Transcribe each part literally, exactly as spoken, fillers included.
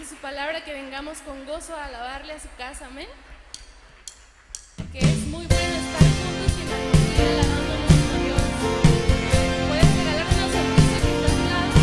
dice su palabra que vengamos con gozo a alabarle a su casa, amén. Que es muy bueno estar juntos y en armonía alabando a nuestro Dios. Puedes regalar una sonrisa que está a tu lado.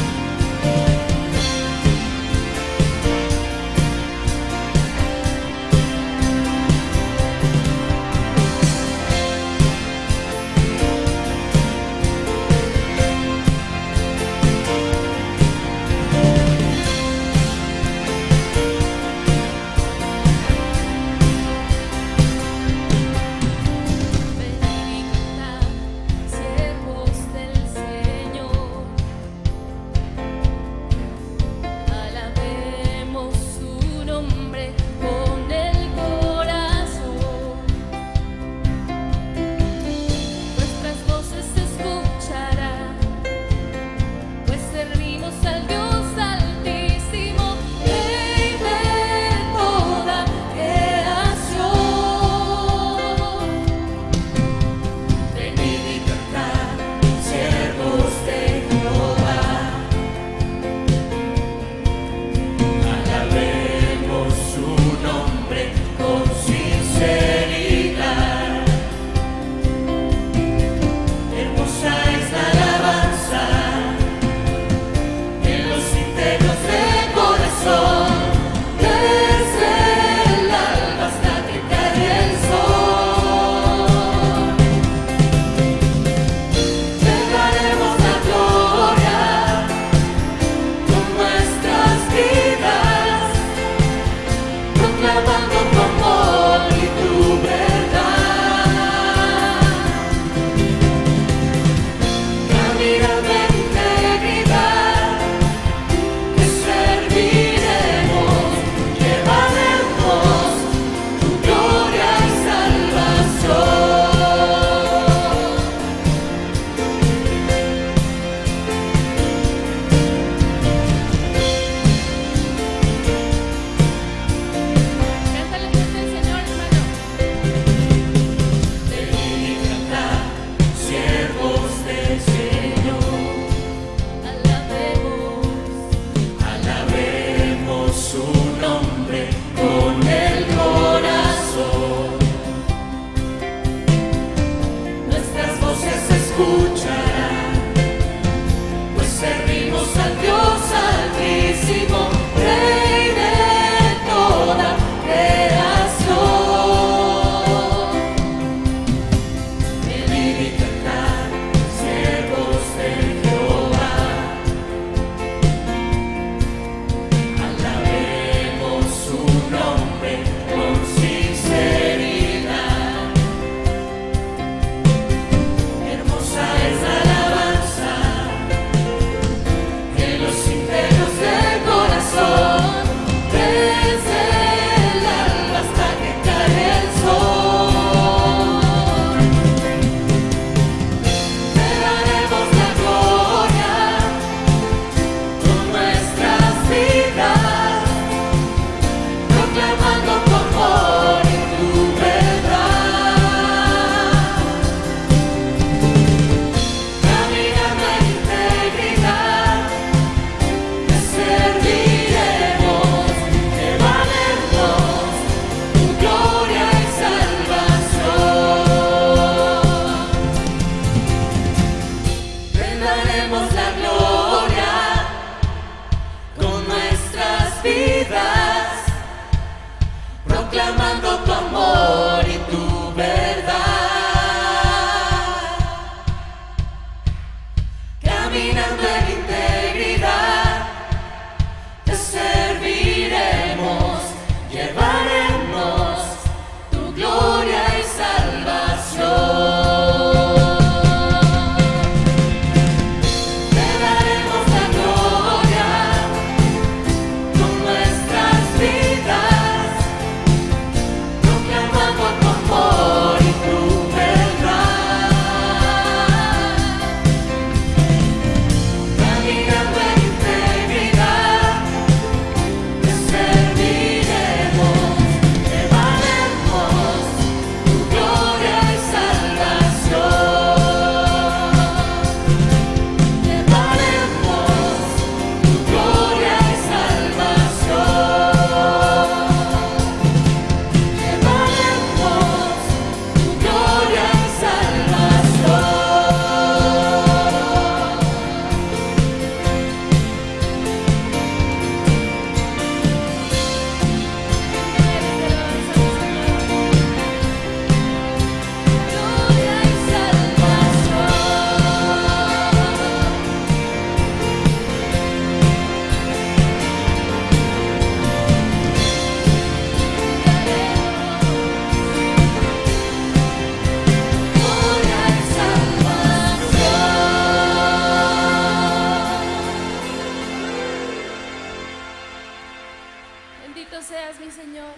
mi Señor.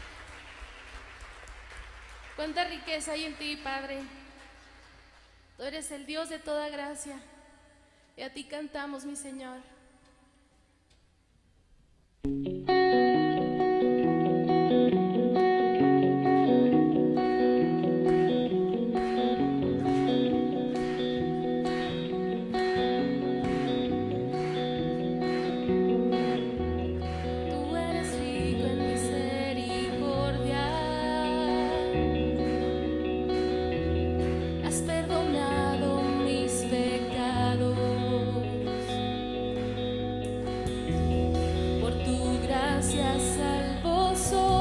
Cuánta riqueza hay en ti, Padre. Tú eres el Dios de toda gracia y a ti cantamos, mi Señor. Salvo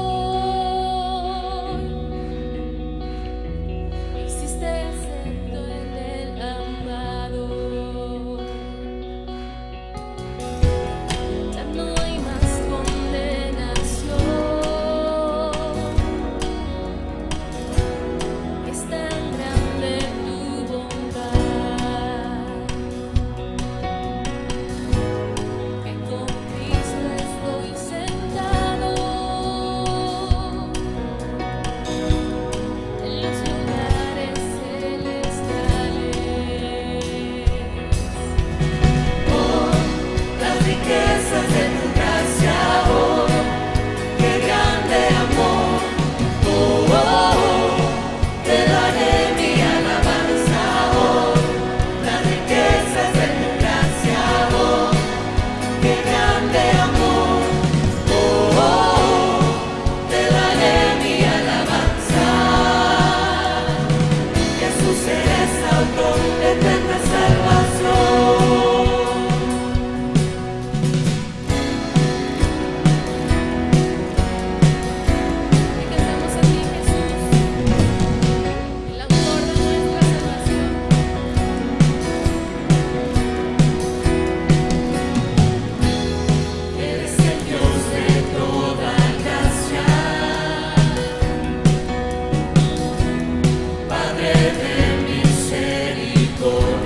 soy, hiciste acepto en el amado. Ya no hay más condenación, es tan grande tu bondad que con Cristo estoy sentado en los lugares celestiales. Oh, las riquezas de tu gracia, oh, qué grande amor. Oh, oh, oh, te daré mi alabanza, oh, las riquezas de tu gracia, oh, qué grande amor. Oh, oh, oh, te daré mi alabanza. Jesús, eres autor de eterna salvación. Te cantamos a ti, Jesús, el autor de nuestra salvación. Eres el Dios de toda gracia, Padre de misericordia.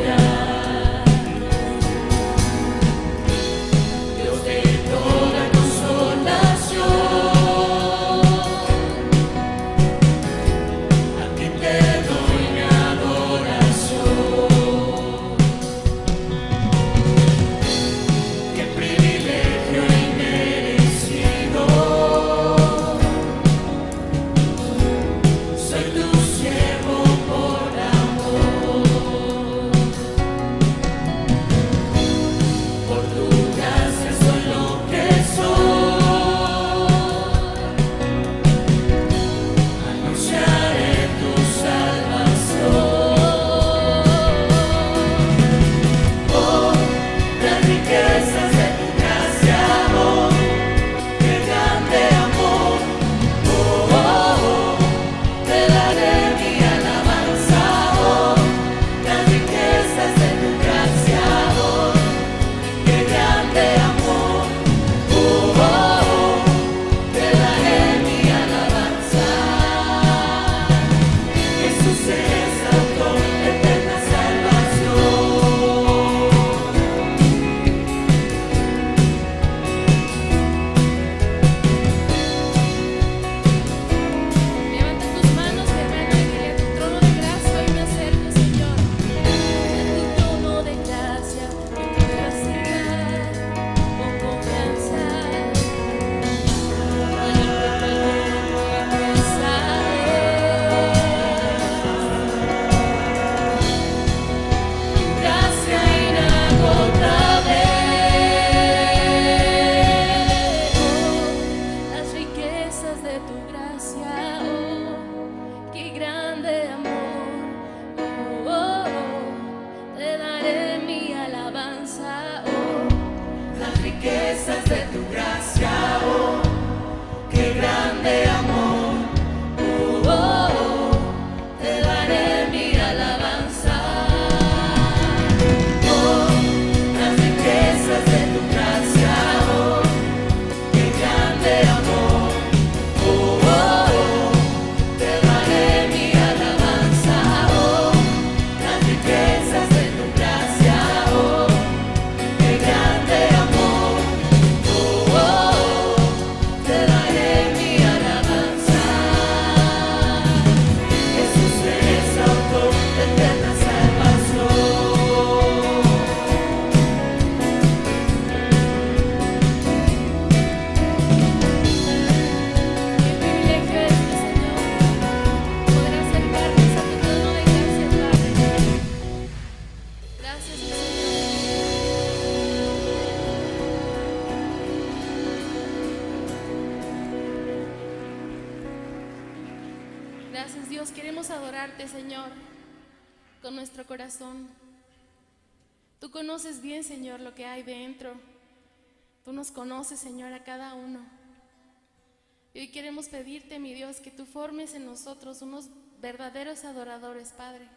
Dios, queremos adorarte, Señor, con nuestro corazón. Tú conoces bien, Señor, lo que hay dentro. Tú nos conoces, Señor, a cada uno. Y hoy queremos pedirte, mi Dios, que tú formes en nosotros unos verdaderos adoradores, Padre.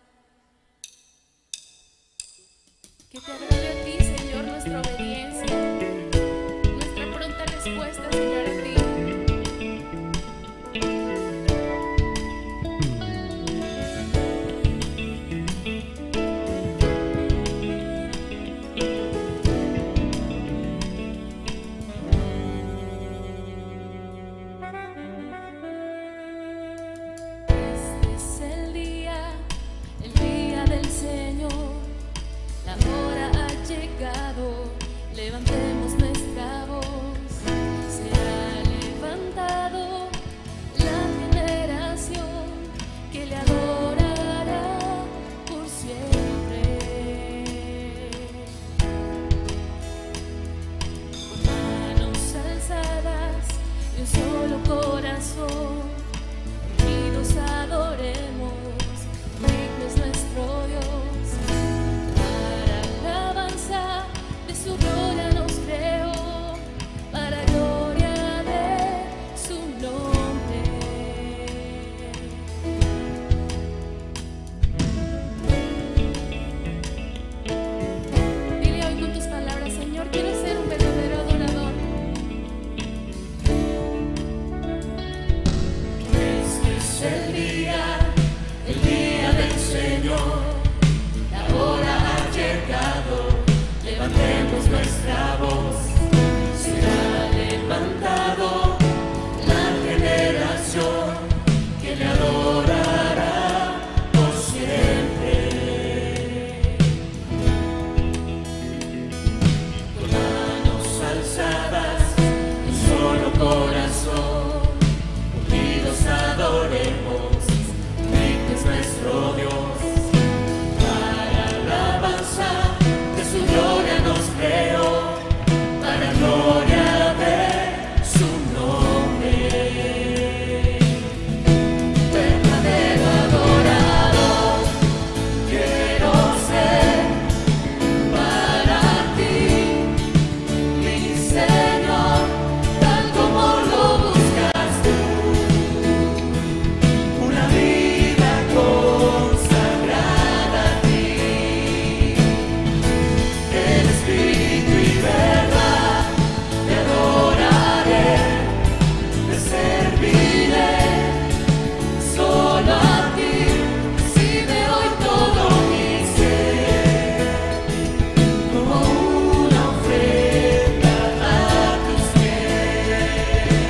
Que te agrade a ti, Señor, nuestra obediencia, nuestra pronta respuesta, Señor, a ti. Levantemos nuestra voz, se ha levantado la generación que le adorará por siempre. Con manos alzadas y un solo corazón, unidos adoremos, digno es nuestro Dios, para alabanza de su gloria nos creó, para gloria de su nombre. Dile hoy con tus palabras: Señor, quiero ser un verdadero adorador. Este es el día, el día del Señor, la hora ha llegado. Levantemos nuestra voz, será levantado la generación que le adorará por siempre. Con manos alzadas, un solo corazón, unidos adoremos, digno es nuestro Dios. Su gloria nos creó, para gloria de su nombre. Verdadero adorador quiero ser para ti, mi Señor, tal como lo buscas tú. Una vida consagrada a ti. Espíritu y verdad, te adoraré, te serviré, solo a ti, recibe hoy todo mi ser, como una ofrenda a tus pies.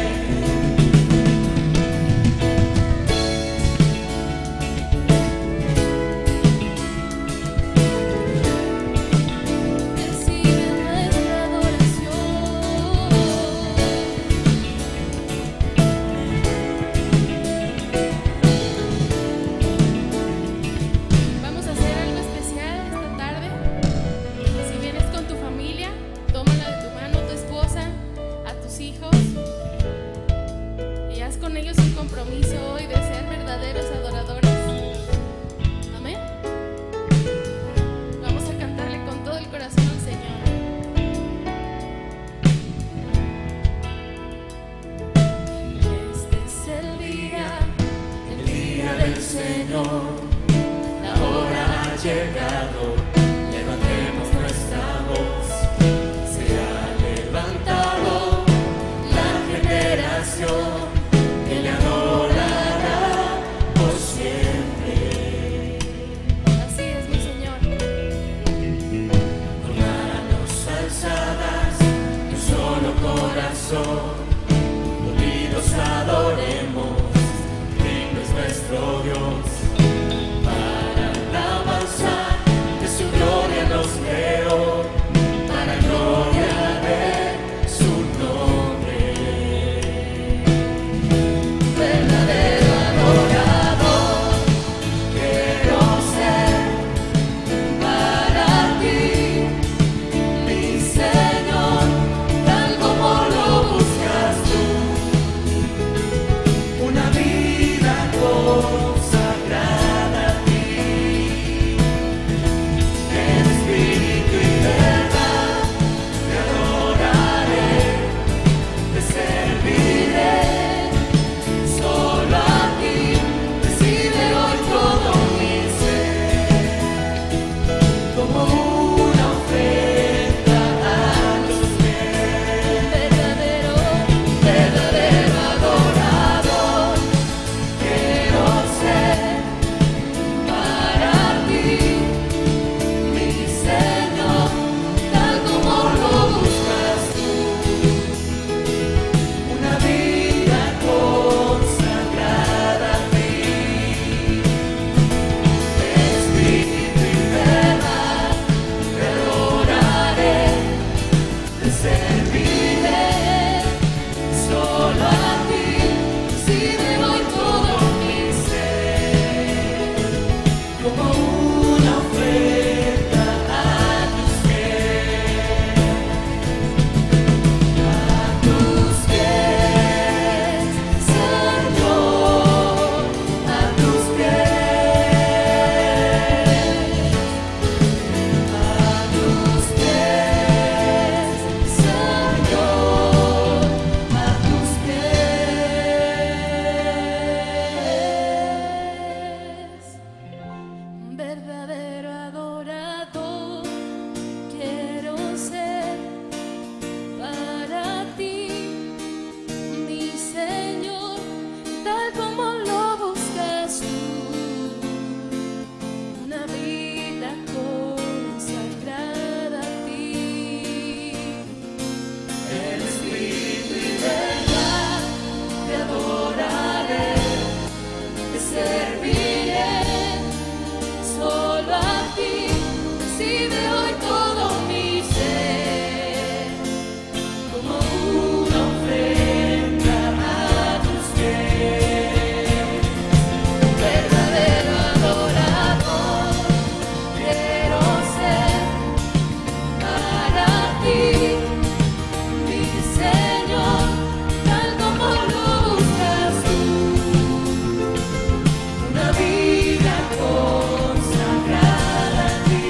Recibe nuestra adoración. Vamos a hacer algo especial esta tarde. Si vienes con tu familia, tómala de tu mano, tu esposa, a tus hijos, y haz con ellos un compromiso hoy de ser verdaderos adoradores. Amén. Vamos a cantarle con todo el corazón al Señor. Este es el día, El día del Señor, la hora ha llegado, levantemos nuestra voz, se ha levantado la generación que le adorará por siempre. Así es, mi Señor. Con manos alzadas y un solo corazón, unidos adoremos, digno es nuestro Dios. Para alabanza de su gloria nos creó, para gloria de su nombre. Verdadero adorador quiero ser para ti, mi Señor, tal como lo buscas. verdadero adorador quiero ser para ti, mi Señor, tal como lo buscas tú, una vida consagrada a ti. En espíritu y verdad te adoraré, te serviré, solo a ti recibe hoy todo mi ser, como una ofrenda a tus pies. Verdadero adorador quiero ser para ti, mi Señor, tal como lo buscas tú, una vida consagrada a ti.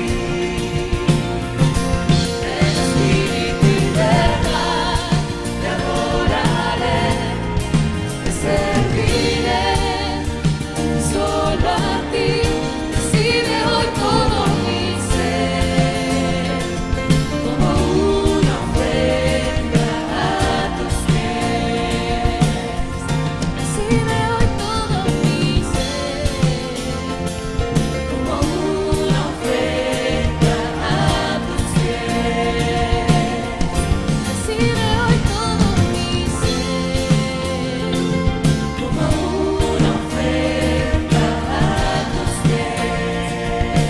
En espíritu y verdad te adoraré, te serviré, solo a ti recibe hoy todo mi ser, como una ofrenda a tus pies. Recibe hoy todo mi ser, Como una ofrenda a tus pies. recibe hoy todo mi ser. Como una ofrenda a tus pies.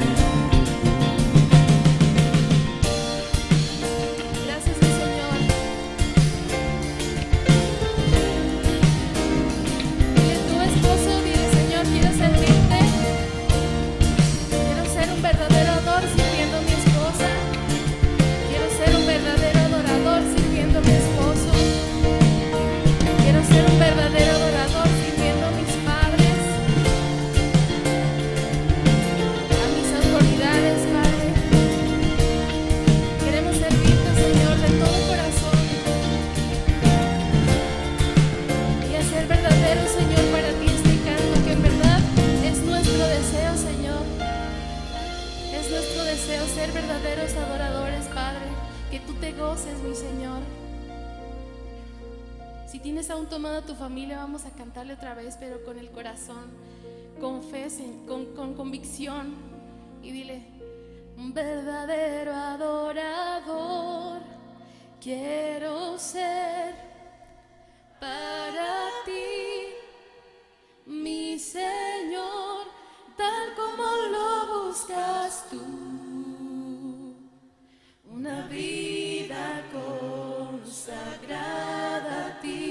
Gracias, mi Señor. Dile a tu esposo, dile, Señor, quiero servirte. Quiero ser un verdadero adorador sirviendo a mi esposa. Quiero ser un verdadero adorador sirviendo a mi esposo. Quiero ser un verdadero adorador sirviendo a mis padres, a mis autoridades, Padre. Queremos servirte, Señor, de todo corazón y hacer verdadero, Señor, para ti este canto, que en verdad es nuestro deseo, Señor. Es nuestro deseo ser verdaderos adoradores, Padre. Que tú te goces, mi Señor. Si tienes aún tomado a tu familia, vamos a cantarle otra vez, pero con el corazón, con fe, Sen- con, con convicción. Y dile: un verdadero adorador quiero ser para ti, mi Señor, tal como lo buscas tú, una vida consagrada a ti.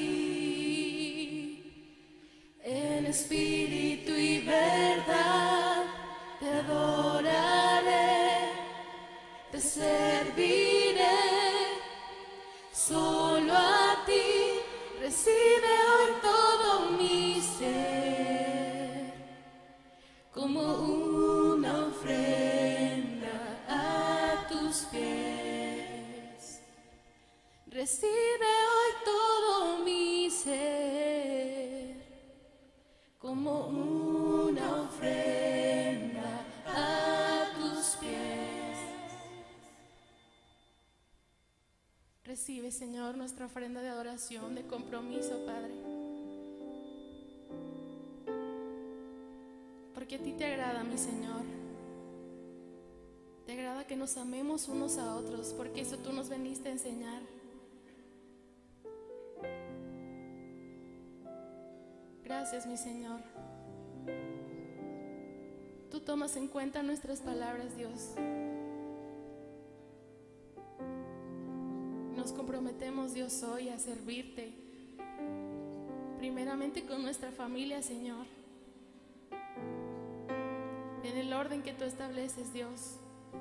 En espíritu y verdad te adoraré, te serviré, solo a ti recibe hoy todo mi ser, como una ofrenda a tus pies. Recibe hoy todo mi ser, como una ofrenda a tus pies. Recibe, Señor, nuestra ofrenda de adoración, de compromiso, Padre. Porque a ti te agrada, mi Señor. Te agrada que nos amemos unos a otros, porque eso tú nos veniste a enseñar. Gracias, mi Señor. Tú tomas en cuenta nuestras palabras, Dios. Nos comprometemos, Dios, hoy a servirte, primeramente con nuestra familia, Señor, en el orden que tú estableces, Dios.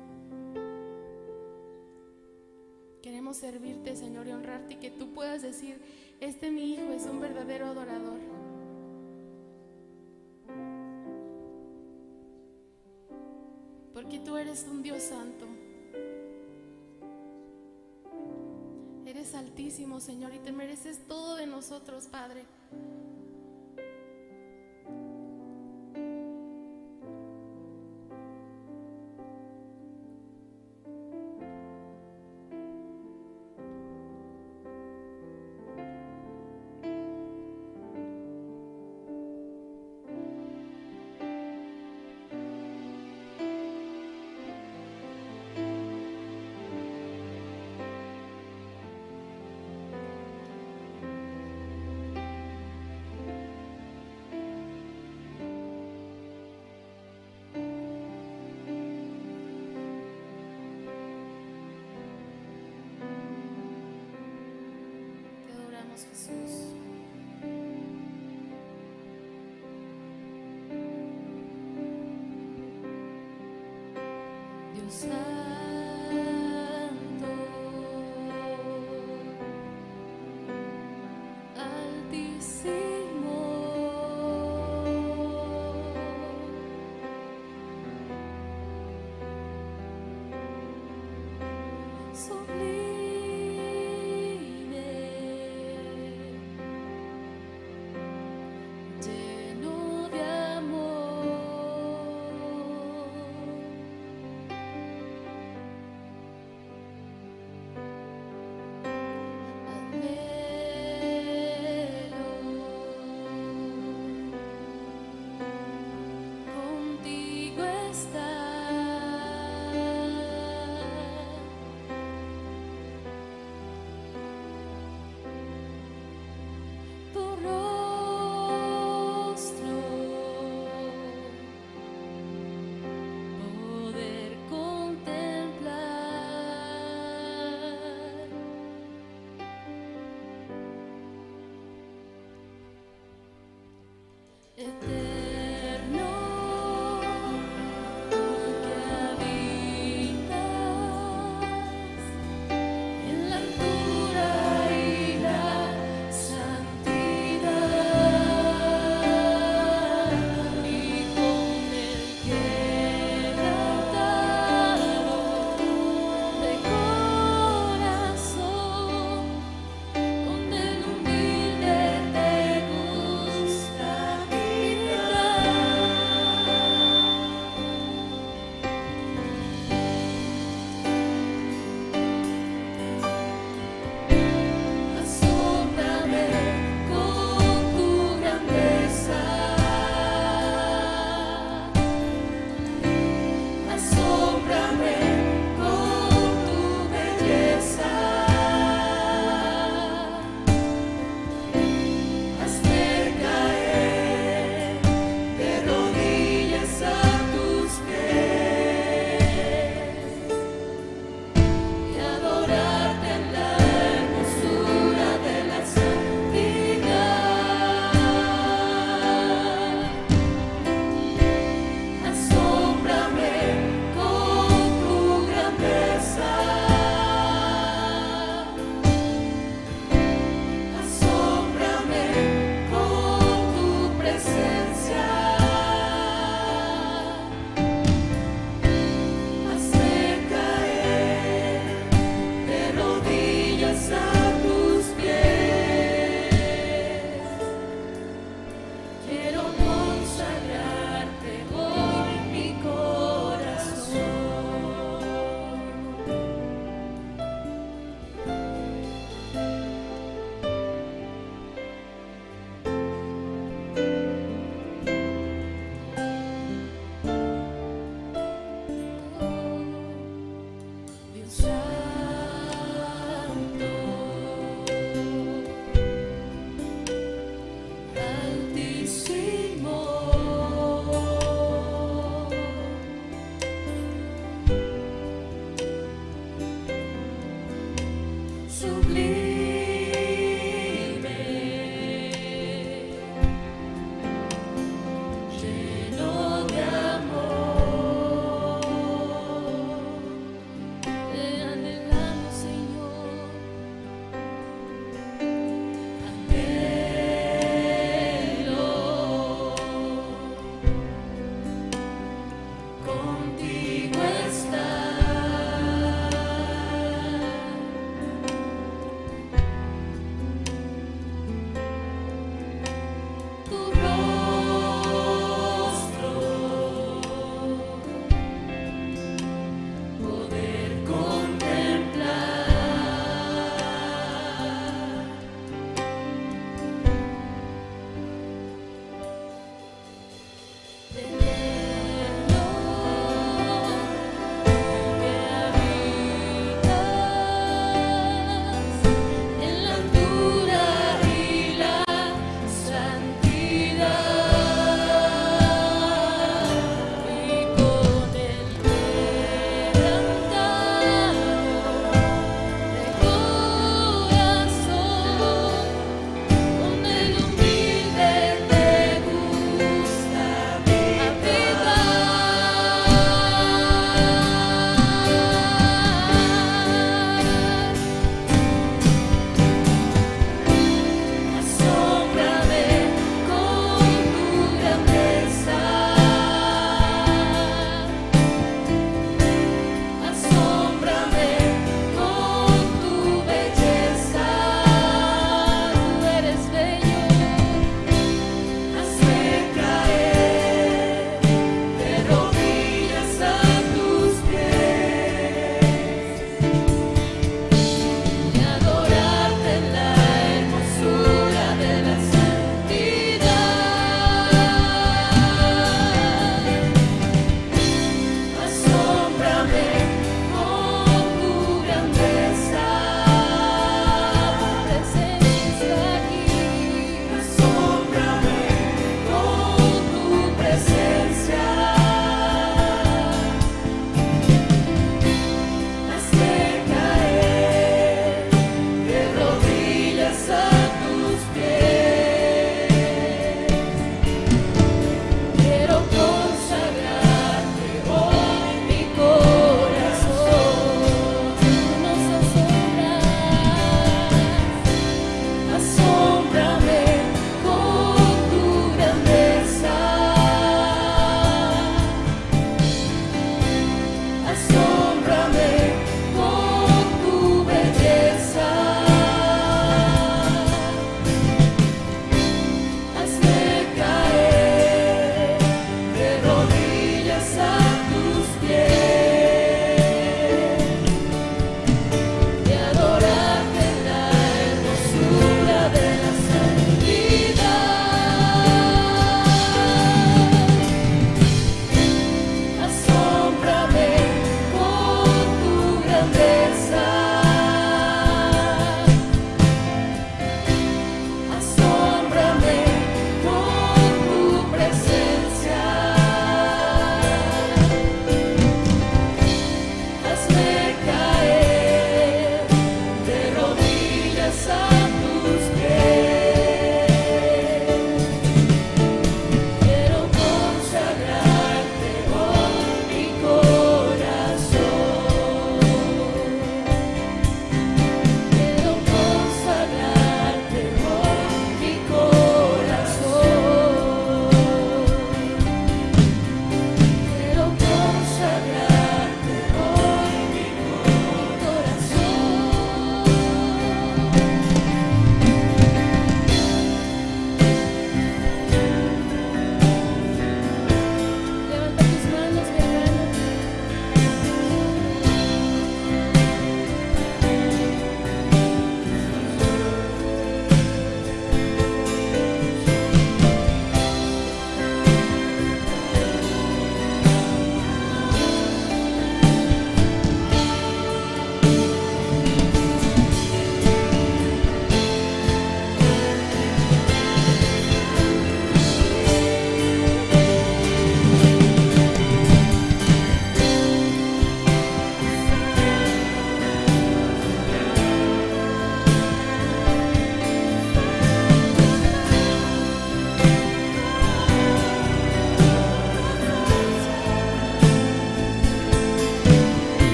Queremos servirte, Señor, y honrarte, y que tú puedas decir: este mi hijo es un verdadero adorador. Porque tú eres un Dios santo. Eres altísimo, Señor, y te mereces todo de nosotros, Padre. Dios santo, altísimo, sublime, lleno de amor, anhelo contigo estar.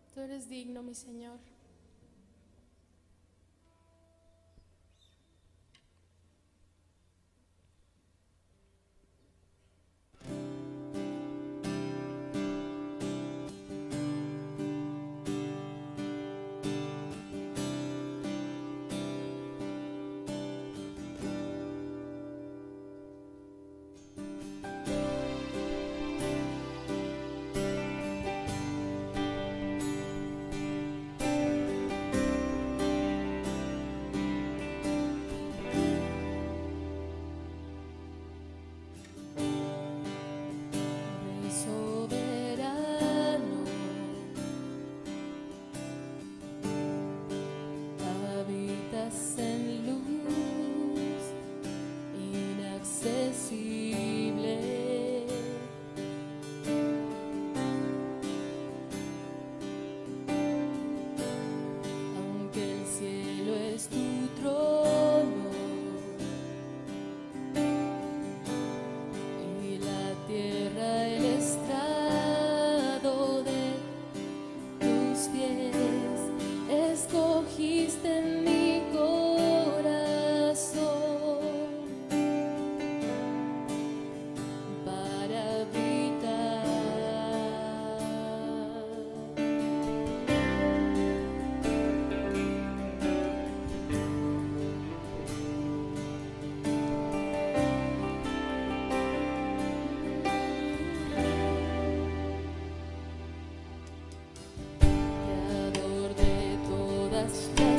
Tú eres digno, mi Señor. Creador de todas